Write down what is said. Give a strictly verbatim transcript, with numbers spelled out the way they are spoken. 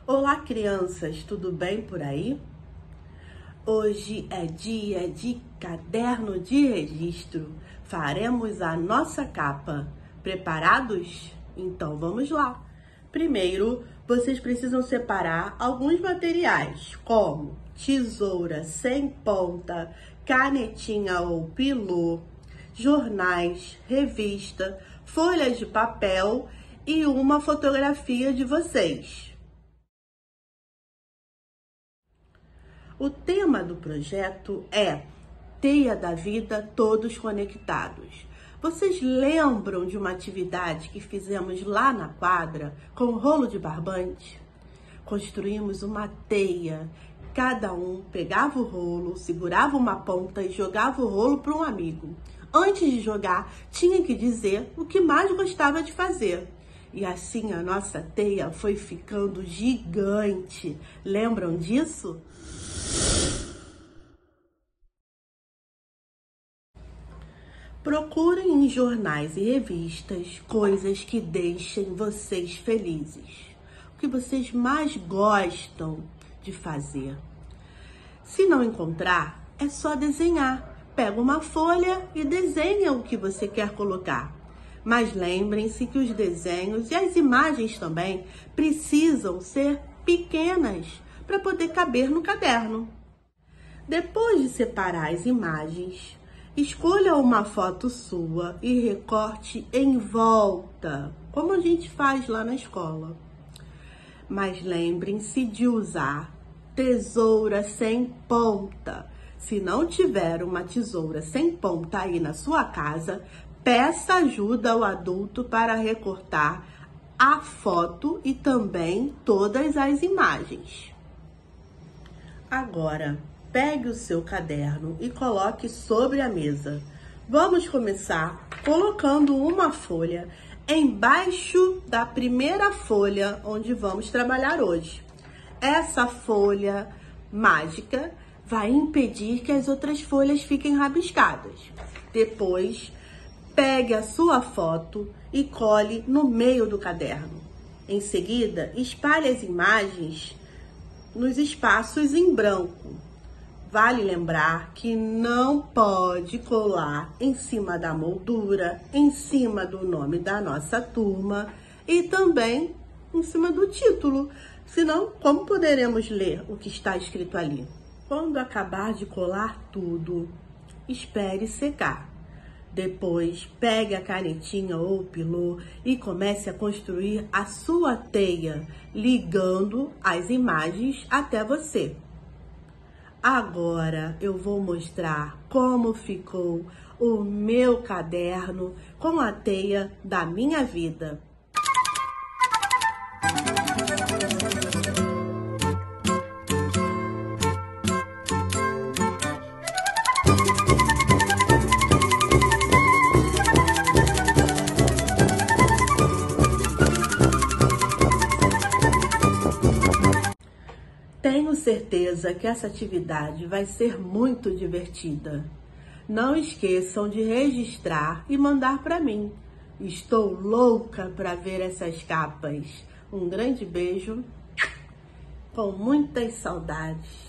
Olá, crianças, tudo bem por aí? Hoje é dia de caderno de registro. Faremos a nossa capa. Preparados? Então vamos lá. Primeiro, vocês precisam separar alguns materiais, como tesoura sem ponta, canetinha ou pilô, jornais, revista, folhas de papel e uma fotografia de vocês. O tema do projeto é Teia da Vida Todos Conectados. Vocês lembram de uma atividade que fizemos lá na quadra com o rolo de barbante? Construímos uma teia. Cada um pegava o rolo, segurava uma ponta e jogava o rolo para um amigo. Antes de jogar, tinha que dizer o que mais gostava de fazer. E assim a nossa teia foi ficando gigante. Lembram disso? Procurem em jornais e revistas coisas que deixem vocês felizes. O que vocês mais gostam de fazer. Se não encontrar, é só desenhar. Pega uma folha e desenha o que você quer colocar. Mas lembrem-se que os desenhos e as imagens também precisam ser pequenas para poder caber no caderno. Depois de separar as imagens, escolha uma foto sua e recorte em volta, como a gente faz lá na escola. Mas lembrem-se de usar tesoura sem ponta. Se não tiver uma tesoura sem ponta aí na sua casa, peça ajuda ao adulto para recortar a foto e também todas as imagens. Agora, pegue o seu caderno e coloque sobre a mesa. Vamos começar colocando uma folha embaixo da primeira folha onde vamos trabalhar hoje. Essa folha mágica vai impedir que as outras folhas fiquem rabiscadas. Depois, pegue a sua foto e cole no meio do caderno. Em seguida, espalhe as imagens nos espaços em branco. Vale lembrar que não pode colar em cima da moldura, em cima do nome da nossa turma e também em cima do título. Senão, como poderemos ler o que está escrito ali? Quando acabar de colar tudo, espere secar. Depois, pegue a canetinha ou o pilô e comece a construir a sua teia, ligando as imagens até você. Agora eu vou mostrar como ficou o meu caderno com a teia da minha vida. Tenho certeza que essa atividade vai ser muito divertida. Não esqueçam de registrar e mandar para mim. Estou louca para ver essas capas. Um grande beijo, com muitas saudades.